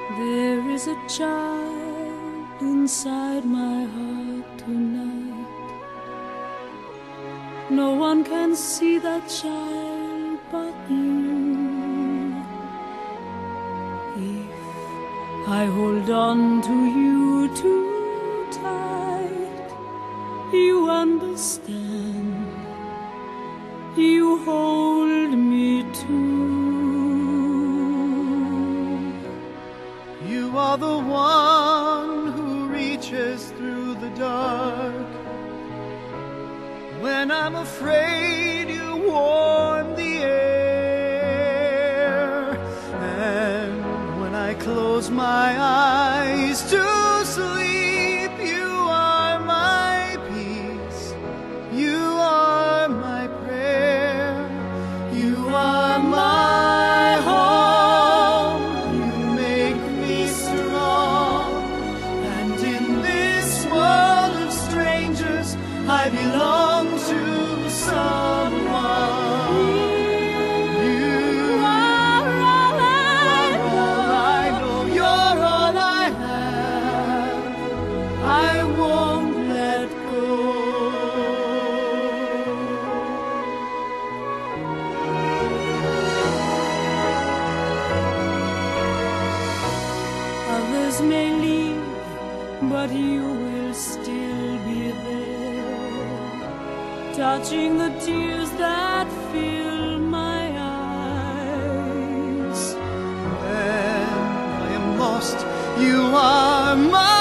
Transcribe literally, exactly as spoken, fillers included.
There is a child inside my heart tonight. No one can see that child but you. If I hold on to you too tight, you understand, you hold me too. You are the one who reaches through the dark. When I'm afraid, you warm the air. And when I close my eyes to sleep, you are my peace. You are my prayer. You are my home. You make me strong. And in this world of strangers, I belong to someone. You are all I know. You're all I have. I won't let go. Others may leave, but you will still be there, touching the tears that fill my eyes. When I am lost, you are my